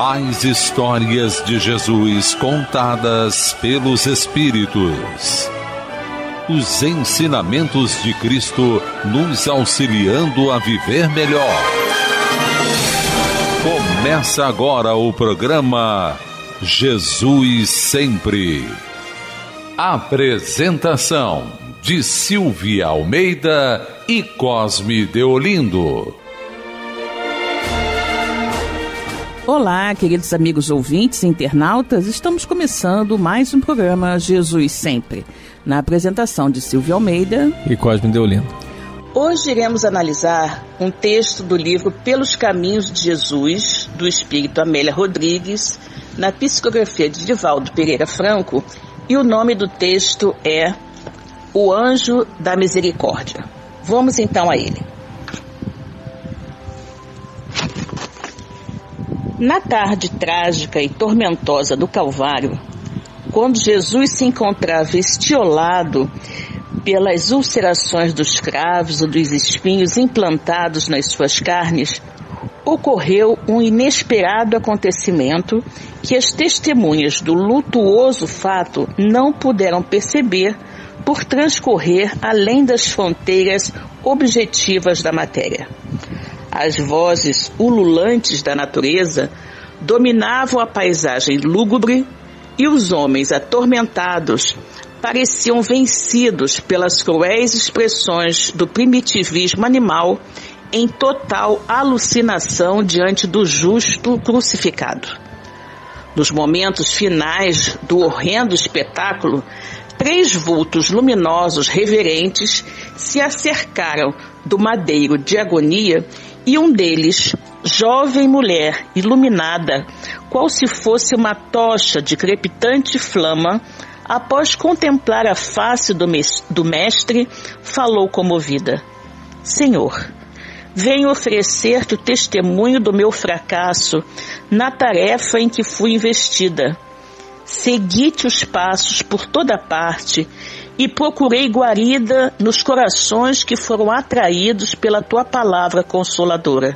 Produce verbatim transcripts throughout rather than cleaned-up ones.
As histórias de Jesus contadas pelos Espíritos. Os ensinamentos de Cristo nos auxiliando a viver melhor. Começa agora o programa Jesus Sempre. Apresentação de Silvia Almeida e Cosme Deolindo. Olá, queridos amigos ouvintes e internautas, estamos começando mais um programa Jesus Sempre, na apresentação de Silvia Almeida e Cosme Deolindo. Hoje iremos analisar um texto do livro Pelos Caminhos de Jesus, do espírito Amélia Rodrigues, na psicografia de Divaldo Pereira Franco, e o nome do texto é O Anjo da Misericórdia. Vamos então a ele. Na tarde trágica e tormentosa do Calvário, quando Jesus se encontrava estiolado pelas ulcerações dos cravos e dos espinhos implantados nas suas carnes, ocorreu um inesperado acontecimento que as testemunhas do lutuoso fato não puderam perceber por transcorrer além das fronteiras objetivas da matéria. As vozes ululantes da natureza dominavam a paisagem lúgubre e os homens atormentados pareciam vencidos pelas cruéis expressões do primitivismo animal em total alucinação diante do justo crucificado. Nos momentos finais do horrendo espetáculo, três vultos luminosos reverentes se acercaram do madeiro de agonia e um deles, jovem mulher iluminada, qual se fosse uma tocha de crepitante flama, após contemplar a face do, mes- do mestre, falou comovida: Senhor, venho oferecer-te o testemunho do meu fracasso na tarefa em que fui investida. Segui-te os passos por toda parte e procurei guarida nos corações que foram atraídos pela tua palavra consoladora.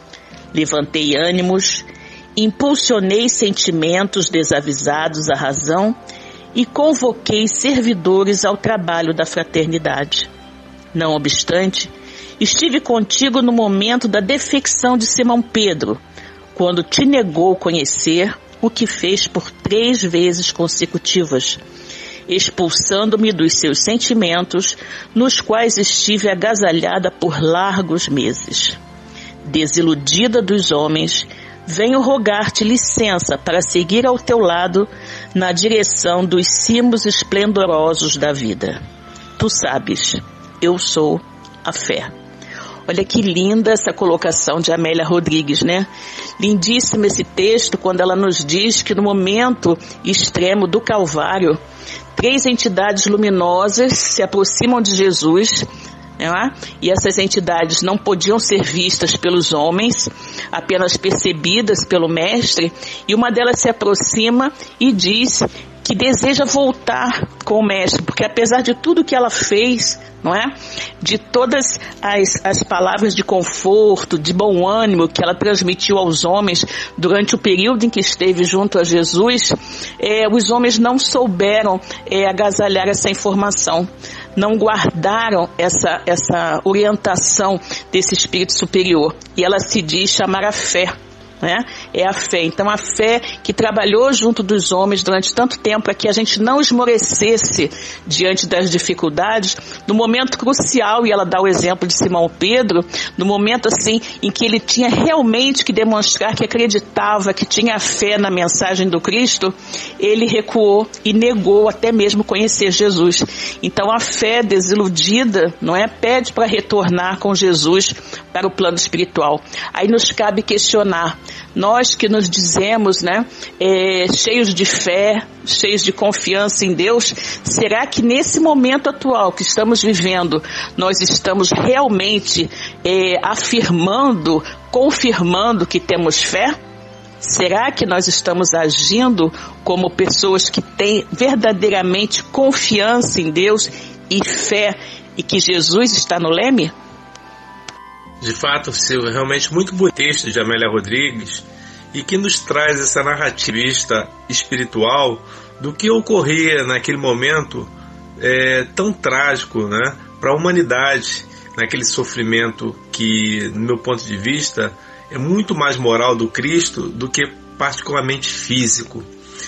Levantei ânimos, impulsionei sentimentos desavisados à razão e convoquei servidores ao trabalho da fraternidade. Não obstante, estive contigo no momento da defecção de Simão Pedro, quando te negou conhecer o que fez por três vezes consecutivas, expulsando-me dos seus sentimentos, nos quais estive agasalhada por largos meses. Desiludida dos homens, venho rogar-te licença para seguir ao teu lado na direção dos cimos esplendorosos da vida. Tu sabes, eu sou a fé. Olha que linda essa colocação de Amélia Rodrigues, né? Lindíssimo esse texto quando ela nos diz que no momento extremo do Calvário, três entidades luminosas se aproximam de Jesus, né? E essas entidades não podiam ser vistas pelos homens, apenas percebidas pelo Mestre, e uma delas se aproxima e diz que deseja voltar com o Mestre, porque apesar de tudo que ela fez, não é? De todas as, as palavras de conforto, de bom ânimo que ela transmitiu aos homens durante o período em que esteve junto a Jesus, é, os homens não souberam é, agasalhar essa informação, não guardaram essa, essa orientação desse espírito superior, e ela se diz chamar a fé. Né? É a fé. Então a fé que trabalhou junto dos homens durante tanto tempo para que a gente não esmorecesse diante das dificuldades, no momento crucial, e ela dá o exemplo de Simão Pedro, no momento assim em que ele tinha realmente que demonstrar que acreditava, que tinha fé na mensagem do Cristo, ele recuou e negou até mesmo conhecer Jesus. Então a fé desiludida, não é, pede para retornar com Jesus para o plano espiritual. Aí nos cabe questionar, nós que nos dizemos, né, é, cheios de fé, cheios de confiança em Deus, será que nesse momento atual que estamos vivendo, nós estamos realmente é, afirmando, confirmando que temos fé? Será que nós estamos agindo como pessoas que têm verdadeiramente confiança em Deus e fé e que Jesus está no leme? De fato, Silvia, realmente muito bom texto de Amélia Rodrigues, e que nos traz essa narrativa espiritual do que ocorria naquele momento é, tão trágico, né, para a humanidade, naquele sofrimento que, no meu ponto de vista, é muito mais moral do Cristo do que particularmente físico.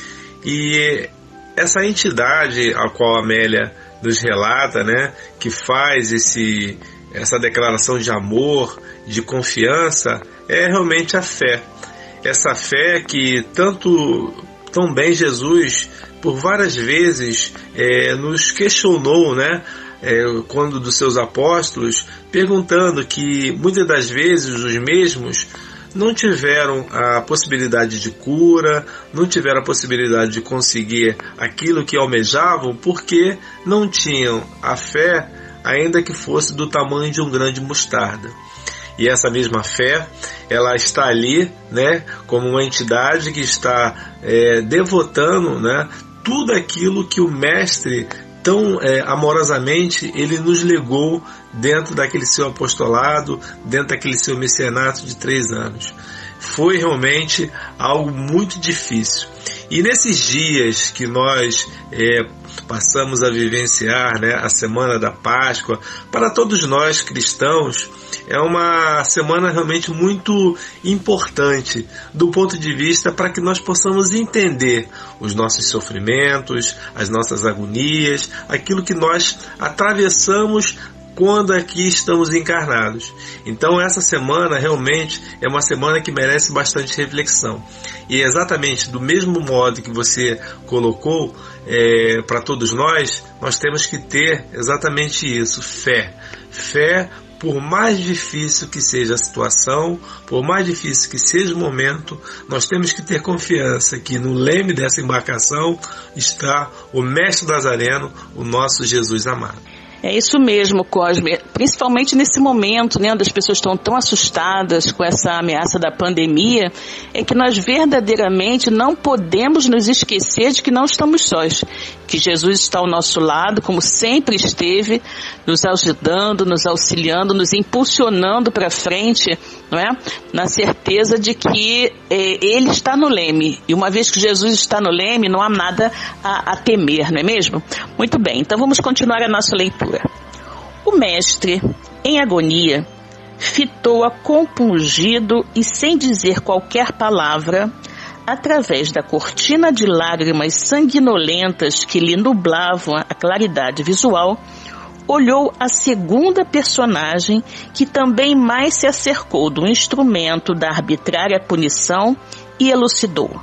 E essa entidade a qual a Amélia nos relata, né, que faz esse, essa declaração de amor, de confiança, é realmente a fé. Essa fé que tanto, tão bem Jesus, por várias vezes, é, nos questionou, né, é, quando dos seus apóstolos, perguntando que muitas das vezes os mesmos não tiveram a possibilidade de cura, não tiveram a possibilidade de conseguir aquilo que almejavam, porque não tinham a fé, ainda que fosse do tamanho de um grão de mostarda. E essa mesma fé, ela está ali, né, como uma entidade que está é, devotando, né, tudo aquilo que o Mestre tão é, amorosamente ele nos legou dentro daquele seu apostolado, dentro daquele seu mecenato de três anos. Foi realmente algo muito difícil. E nesses dias que nós é, passamos a vivenciar, né, a Semana da Páscoa, para todos nós cristãos, é uma semana realmente muito importante do ponto de vista para que nós possamos entender os nossos sofrimentos, as nossas agonias, aquilo que nós atravessamos quando aqui estamos encarnados. Então essa semana realmente é uma semana que merece bastante reflexão. E exatamente do mesmo modo que você colocou, é, para todos nós, nós temos que ter exatamente isso, fé. Fé, por mais difícil que seja a situação, por mais difícil que seja o momento, nós temos que ter confiança que no leme dessa embarcação está o Mestre Nazareno, o nosso Jesus amado. É isso mesmo, Cosme, principalmente nesse momento, né, onde as pessoas estão tão assustadas com essa ameaça da pandemia, é que nós verdadeiramente não podemos nos esquecer de que não estamos sós, que Jesus está ao nosso lado, como sempre esteve, nos ajudando, nos auxiliando, nos impulsionando para frente, não é? Na certeza de que é, Ele está no leme, e uma vez que Jesus está no leme, não há nada a, a temer, não é mesmo? Muito bem, então vamos continuar a nossa leitura. O mestre, em agonia, fitou-a compungido e sem dizer qualquer palavra, através da cortina de lágrimas sanguinolentas que lhe nublavam a claridade visual, olhou a segunda personagem que também mais se acercou do instrumento da arbitrária punição e elucidou.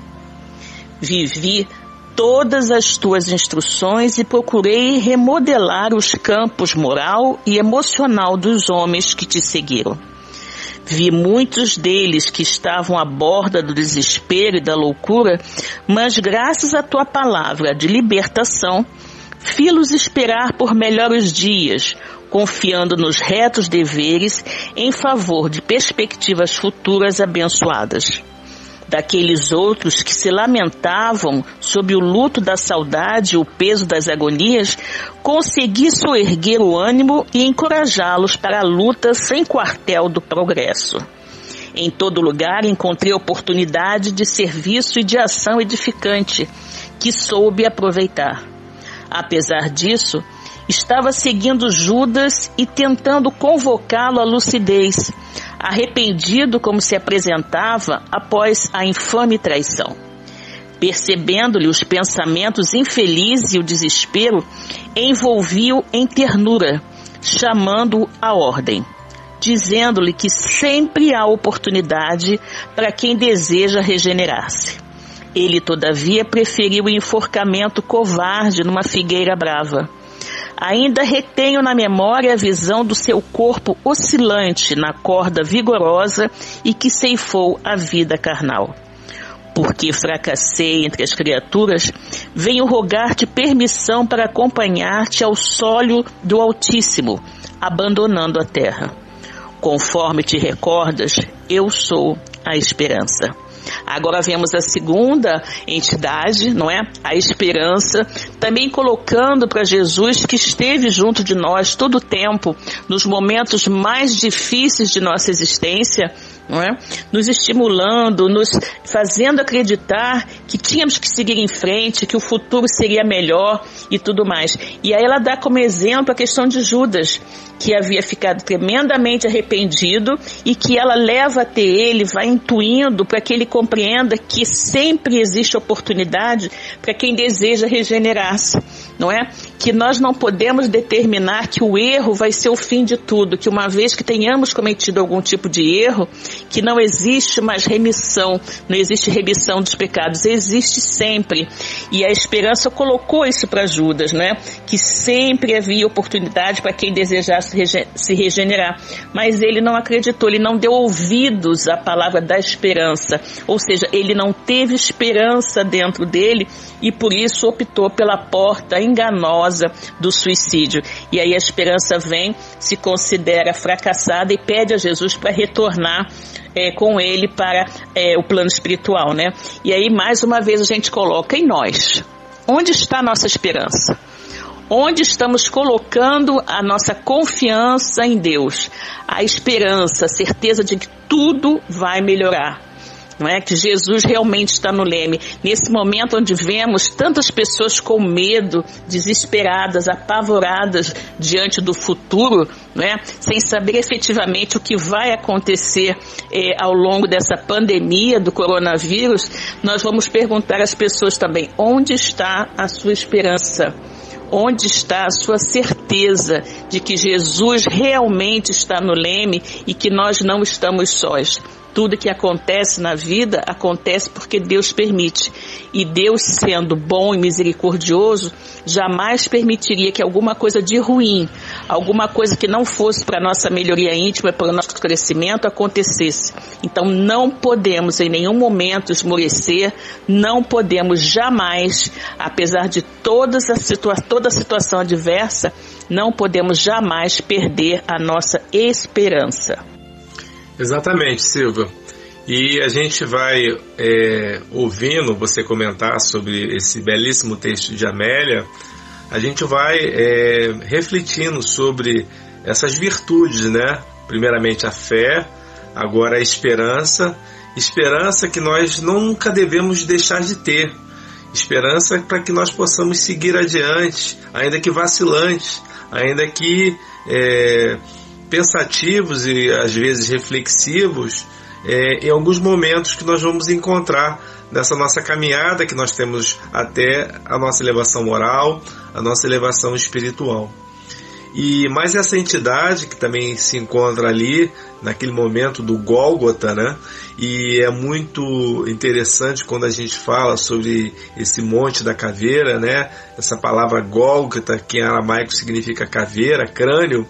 Vivi todas as tuas instruções e procurei remodelar os campos moral e emocional dos homens que te seguiram. Vi muitos deles que estavam à borda do desespero e da loucura, mas graças à tua palavra de libertação, fi-los esperar por melhores dias, confiando nos retos deveres em favor de perspectivas futuras abençoadas. Daqueles outros que se lamentavam sob o luto da saudade e o peso das agonias, consegui soerguer o ânimo e encorajá-los para a luta sem quartel do progresso. Em todo lugar encontrei oportunidade de serviço e de ação edificante, que soube aproveitar. Apesar disso, estava seguindo Judas e tentando convocá-lo à lucidez, arrependido como se apresentava após a infame traição. Percebendo-lhe os pensamentos infelizes e o desespero, envolvi-o em ternura, chamando-o à ordem, dizendo-lhe que sempre há oportunidade para quem deseja regenerar-se. Ele, todavia, preferiu o enforcamento covarde numa figueira brava. Ainda retenho na memória a visão do seu corpo oscilante na corda vigorosa e que ceifou a vida carnal. Porque fracassei entre as criaturas, venho rogar-te permissão para acompanhar-te ao sólio do Altíssimo, abandonando a terra. Conforme te recordas, eu sou a esperança. Agora vemos a segunda entidade, não é? A esperança, também colocando para Jesus que esteve junto de nós todo o tempo, nos momentos mais difíceis de nossa existência, não é? Nos estimulando, nos fazendo acreditar que tínhamos que seguir em frente, que o futuro seria melhor e tudo mais. E aí ela dá como exemplo a questão de Judas, que havia ficado tremendamente arrependido e que ela leva até ele, vai intuindo para que ele compreenda que sempre existe oportunidade para quem deseja regenerar-se, não é? Que nós não podemos determinar que o erro vai ser o fim de tudo, que uma vez que tenhamos cometido algum tipo de erro, que não existe mais remissão, não existe remissão dos pecados, existe sempre. E a esperança colocou isso para Judas, né? Que sempre havia oportunidade para quem desejasse se regenerar, mas ele não acreditou, ele não deu ouvidos à palavra da esperança, ou seja, ele não teve esperança dentro dele e por isso optou pela porta enganosa do suicídio. E aí a esperança vem, se considera fracassada e pede a Jesus para retornar é, com ele para é, o plano espiritual, né? E aí mais uma vez a gente coloca em nós, onde está a nossa esperança? Onde estamos colocando a nossa confiança em Deus, a esperança, a certeza de que tudo vai melhorar, não é? Que Jesus realmente está no leme. Nesse momento onde vemos tantas pessoas com medo, desesperadas, apavoradas diante do futuro, não é? Sem saber efetivamente o que vai acontecer eh, ao longo dessa pandemia do coronavírus, nós vamos perguntar às pessoas também, onde está a sua esperança? Onde está a sua certeza de que Jesus realmente está no leme e que nós não estamos sós? Tudo que acontece na vida, acontece porque Deus permite. E Deus, sendo bom e misericordioso, jamais permitiria que alguma coisa de ruim, alguma coisa que não fosse para a nossa melhoria íntima, para o nosso crescimento, acontecesse. Então não podemos em nenhum momento esmorecer, não podemos jamais, apesar de todas a situa- toda a situação adversa, não podemos jamais perder a nossa esperança. Exatamente, Silvia. E a gente vai é, ouvindo você comentar sobre esse belíssimo texto de Amélia, a gente vai é, refletindo sobre essas virtudes, né? Primeiramente a fé, agora a esperança, esperança que nós nunca devemos deixar de ter, esperança para que nós possamos seguir adiante, ainda que vacilantes, ainda que é, pensativos e às vezes reflexivos, é, em alguns momentos que nós vamos encontrar nessa nossa caminhada que nós temos até a nossa elevação moral, a nossa elevação espiritual. E mais essa entidade que também se encontra ali naquele momento do Gólgota, né? E é muito interessante quando a gente fala sobre esse monte da caveira, né? Essa palavra Gólgota, que em aramaico significa caveira, crânio,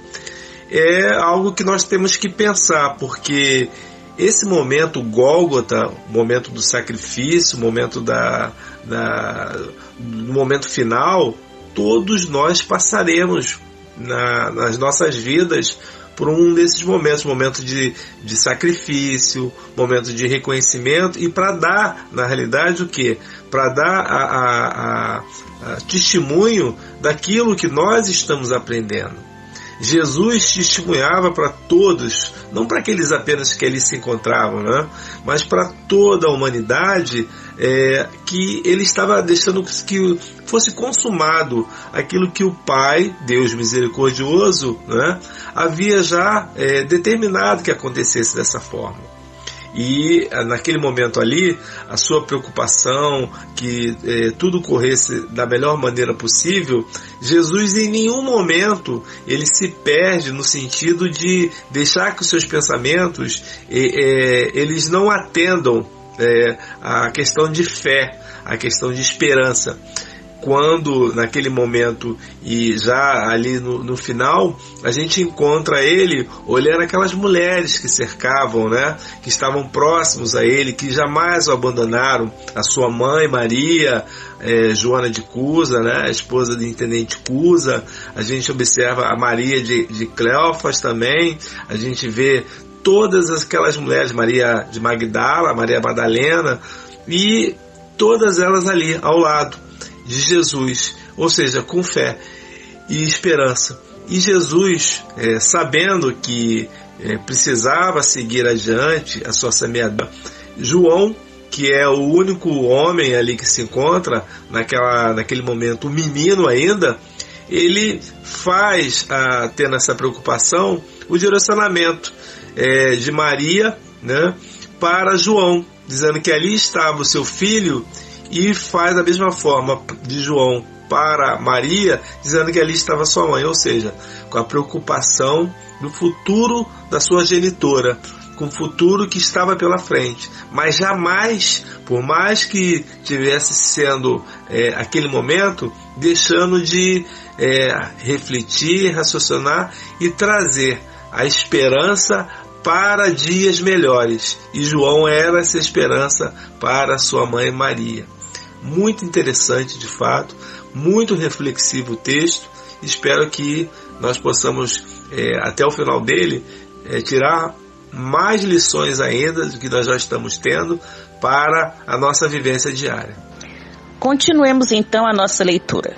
é algo que nós temos que pensar, porque esse momento Gólgota, o momento do sacrifício, o momento da, da, no momento final, todos nós passaremos na, nas nossas vidas por um desses momentos, momento de, de sacrifício, momento de reconhecimento, e para dar, na realidade, o quê? Para dar a, a, a, a testemunho daquilo que nós estamos aprendendo. Jesus testemunhava para todos, não para aqueles apenas que ali se encontravam, né? Mas para toda a humanidade, é, que ele estava deixando que fosse consumado aquilo que o Pai, Deus misericordioso, né, havia já é, determinado que acontecesse dessa forma. E naquele momento ali, a sua preocupação que eh, tudo corresse da melhor maneira possível, Jesus em nenhum momento ele se perde no sentido de deixar que os seus pensamentos eh, eh, eles não atendam eh, a questão de fé, a questão de esperança. Quando naquele momento e já ali no, no final, a gente encontra ele olhando aquelas mulheres que cercavam, né, que estavam próximos a ele, que jamais o abandonaram, a sua mãe Maria, é, Joana de Cusa, né, a esposa do intendente Cusa. A gente observa a Maria de, de Cleófas também, a gente vê todas aquelas mulheres, Maria de Magdala, Maria Madalena, e todas elas ali ao lado de Jesus, ou seja, com fé e esperança. E Jesus, é, sabendo que é, precisava seguir adiante a sua semeadura. João, que é o único homem ali que se encontra naquela, naquele momento, um menino ainda, ele faz, a, tendo essa preocupação, o direcionamento é, de Maria, né, para João, dizendo que ali estava o seu filho, e faz da mesma forma de João para Maria, dizendo que ali estava sua mãe, ou seja, com a preocupação do futuro da sua genitora, com o futuro que estava pela frente, mas jamais, por mais que tivesse sendo é, aquele momento, deixando de é, refletir, raciocinar e trazer a esperança para dias melhores. E João era essa esperança para sua mãe Maria. Muito interessante, de fato, muito reflexivo o texto. Espero que nós possamos, é, até o final dele, é, tirar mais lições ainda do que nós já estamos tendo para a nossa vivência diária. Continuemos então a nossa leitura.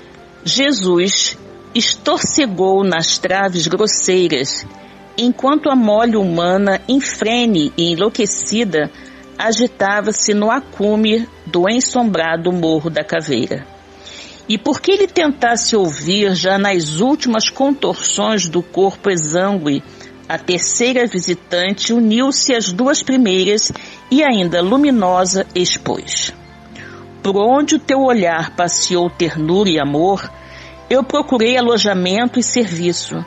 Jesus estorcegou nas traves grosseiras, enquanto a mole humana, infrene e enlouquecida, agitava-se no acume do ensombrado Morro da Caveira. E porque ele tentasse ouvir, já nas últimas contorções do corpo exângue, a terceira visitante uniu-se às duas primeiras e ainda luminosa expôs: por onde o teu olhar passeou ternura e amor, eu procurei alojamento e serviço.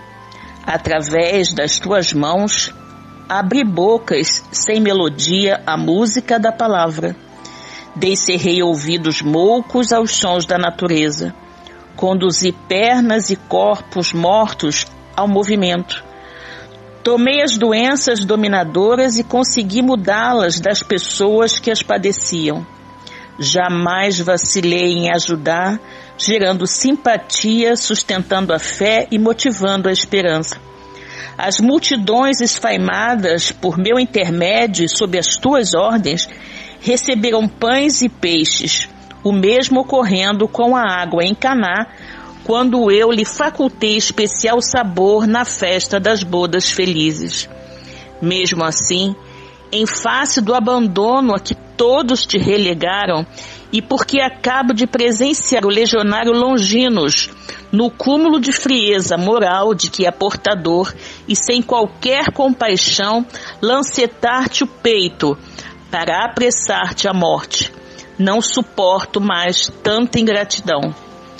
Através das tuas mãos, abri bocas sem melodia à música da palavra. Descerrei ouvidos moucos aos sons da natureza. Conduzi pernas e corpos mortos ao movimento. Tomei as doenças dominadoras e consegui mudá-las das pessoas que as padeciam. Jamais vacilei em ajudar, gerando simpatia, sustentando a fé e motivando a esperança. As multidões esfaimadas por meu intermédio e sob as tuas ordens receberam pães e peixes, o mesmo ocorrendo com a água em Caná, quando eu lhe facultei especial sabor na festa das bodas felizes. Mesmo assim, em face do abandono a que todos te relegaram, e porque acabo de presenciar o legionário Longinos no cúmulo de frieza moral de que é portador, e sem qualquer compaixão lancetar-te o peito para apressar-te à morte, não suporto mais tanta ingratidão.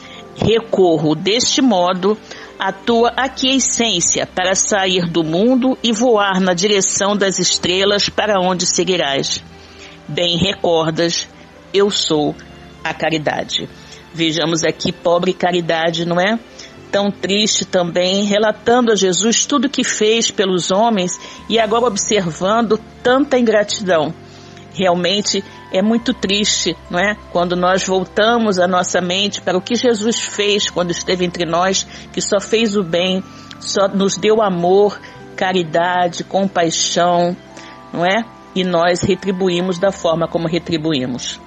Recorro deste modo à tua aquiescência para sair do mundo e voar na direção das estrelas para onde seguirás. Bem recordas, eu sou a caridade. Vejamos aqui, pobre caridade, não é? Tão triste também, relatando a Jesus tudo o que fez pelos homens e agora observando tanta ingratidão. Realmente é muito triste, não é? Quando nós voltamos a nossa mente para o que Jesus fez quando esteve entre nós, que só fez o bem, só nos deu amor, caridade, compaixão, não é? E nós retribuímos da forma como retribuímos.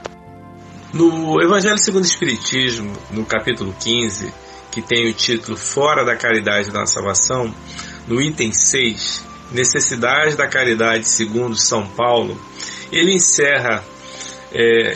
No Evangelho segundo o Espiritismo, no capítulo quinze, que tem o título Fora da Caridade da Salvação, no item seis, Necessidade da Caridade segundo São Paulo, ele encerra é,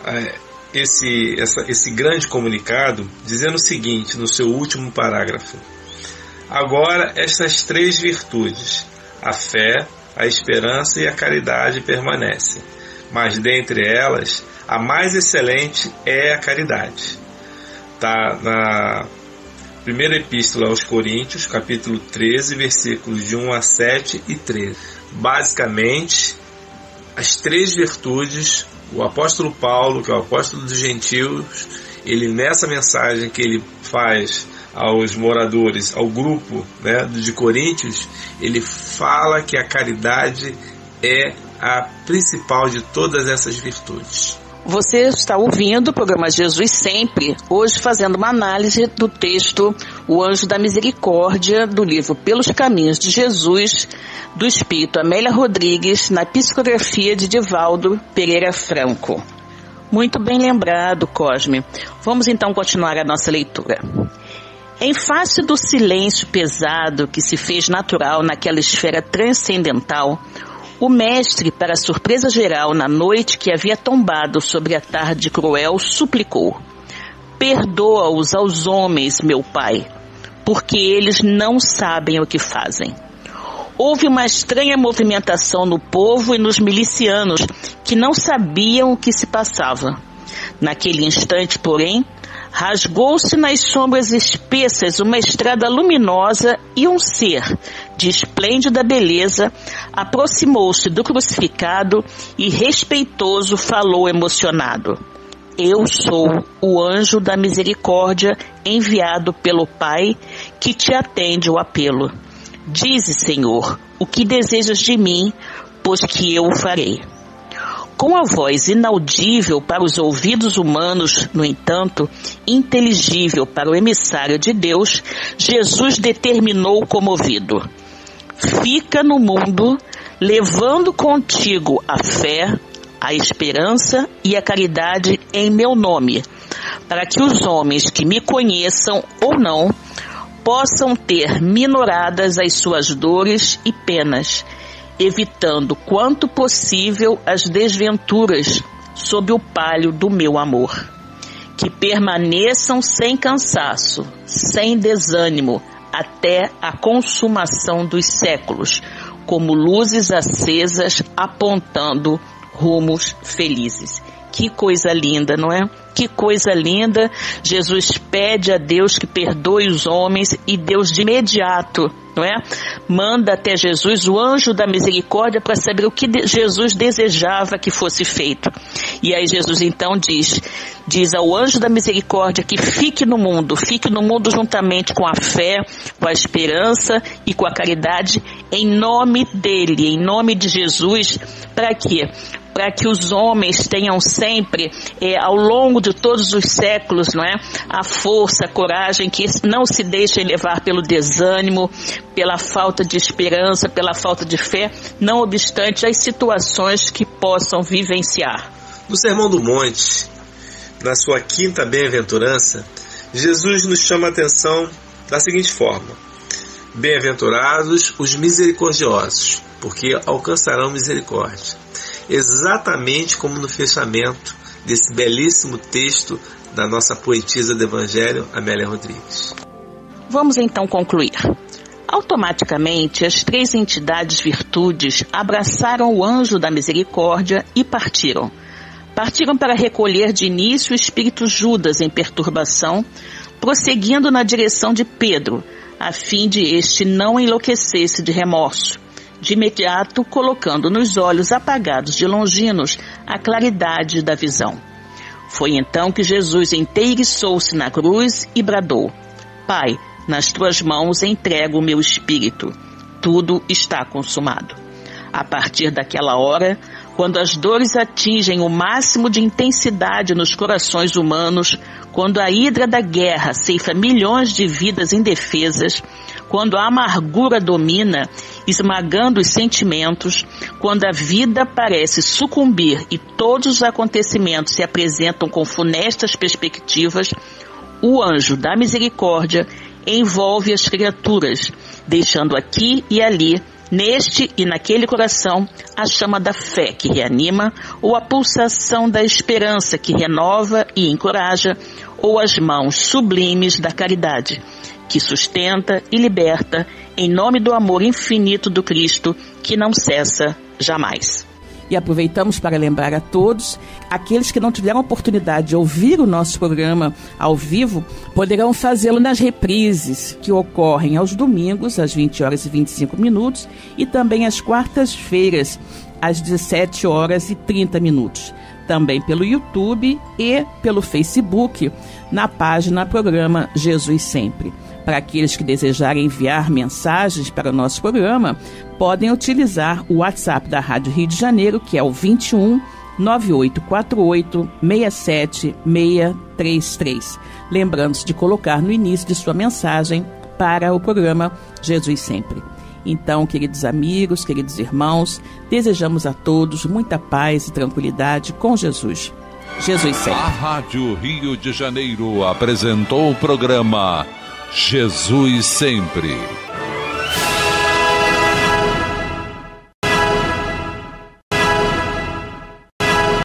esse, essa, esse grande comunicado dizendo o seguinte, no seu último parágrafo: agora estas três virtudes, a fé, a esperança e a caridade, permanecem, mas dentre elas a mais excelente é a caridade. Está na primeira epístola aos Coríntios, capítulo treze, versículos de um a sete e treze. Basicamente, as três virtudes, o apóstolo Paulo, que é o apóstolo dos gentios, ele nessa mensagem que ele faz aos moradores, ao grupo, né, de Coríntios, ele fala que a caridade é a principal de todas essas virtudes. Você está ouvindo o programa Jesus Sempre, hoje fazendo uma análise do texto O Anjo da Misericórdia, do livro Pelos Caminhos de Jesus, do Espírito Amélia Rodrigues, na psicografia de Divaldo Pereira Franco. Muito bem lembrado, Cosme. Vamos então continuar a nossa leitura. Em face do silêncio pesado que se fez natural naquela esfera transcendental, o mestre, para surpresa geral, na noite que havia tombado sobre a tarde cruel, suplicou: perdoa-os aos homens, meu Pai, porque eles não sabem o que fazem. Houve uma estranha movimentação no povo e nos milicianos, que não sabiam o que se passava. Naquele instante, porém, rasgou-se nas sombras espessas uma estrada luminosa e um ser, de esplêndida beleza, aproximou-se do crucificado e respeitoso falou emocionado: eu sou o anjo da misericórdia enviado pelo Pai que te atende o apelo. Dize, Senhor, o que desejas de mim, pois que eu o farei. Com a voz inaudível para os ouvidos humanos, no entanto, inteligível para o emissário de Deus, Jesus determinou comovido: fica no mundo, levando contigo a fé, a esperança e a caridade em meu nome, para que os homens que me conheçam ou não possam ter minoradas as suas dores e penas, evitando quanto possível as desventuras sob o palho do meu amor. Que permaneçam sem cansaço, sem desânimo, até a consumação dos séculos, como luzes acesas apontando rumos felizes. Que coisa linda, não é? Que coisa linda. Jesus pede a Deus que perdoe os homens e Deus de imediato, não é? Manda até Jesus o anjo da misericórdia para saber o que Jesus desejava que fosse feito. E aí Jesus então diz, diz ao anjo da misericórdia que fique no mundo, fique no mundo juntamente com a fé, com a esperança e com a caridade, em nome dele, em nome de Jesus. Para quê? Para que os homens tenham sempre, é, ao longo de todos os séculos, não é, a força, a coragem, que não se deixem levar pelo desânimo, pela falta de esperança, pela falta de fé, não obstante as situações que possam vivenciar. No Sermão do Monte, na sua quinta bem-aventurança, Jesus nos chama a atenção da seguinte forma: bem-aventurados os misericordiosos, porque alcançarão misericórdia. Exatamente como no fechamento desse belíssimo texto da nossa poetisa do Evangelho, Amélia Rodrigues. Vamos então concluir. Automaticamente, as três entidades virtudes abraçaram o anjo da misericórdia e partiram. Partiram para recolher de início o espírito Judas em perturbação, prosseguindo na direção de Pedro, a fim de este não enlouquecesse de remorso, de imediato colocando nos olhos apagados de Longinos a claridade da visão. Foi então que Jesus enteiriçou-se na cruz e bradou: Pai, nas tuas mãos entrego o meu espírito. Tudo está consumado. A partir daquela hora, quando as dores atingem o máximo de intensidade nos corações humanos, quando a hidra da guerra ceifa milhões de vidas indefesas, quando a amargura domina, esmagando os sentimentos, quando a vida parece sucumbir e todos os acontecimentos se apresentam com funestas perspectivas, o anjo da misericórdia envolve as criaturas, deixando aqui e ali, neste e naquele coração, a chama da fé que reanima, ou a pulsação da esperança que renova e encoraja, ou as mãos sublimes da caridade, que sustenta e liberta em nome do amor infinito do Cristo, que não cessa jamais. E aproveitamos para lembrar a todos, aqueles que não tiveram oportunidade de ouvir o nosso programa ao vivo, poderão fazê-lo nas reprises, que ocorrem aos domingos, às vinte horas e vinte e cinco minutos, e também às quartas-feiras, às dezessete horas e trinta minutos. Também pelo YouTube e pelo Facebook, na página Programa Jesus Sempre. Para aqueles que desejarem enviar mensagens para o nosso programa, podem utilizar o WhatsApp da Rádio Rio de Janeiro, que é o vinte e um, nove oito quatro oito, seis sete seis três três. Lembrando-se de colocar no início de sua mensagem para o programa Jesus Sempre. Então, queridos amigos, queridos irmãos, desejamos a todos muita paz e tranquilidade com Jesus. Jesus Sempre. A Rádio Rio de Janeiro apresentou o programa Jesus sempre.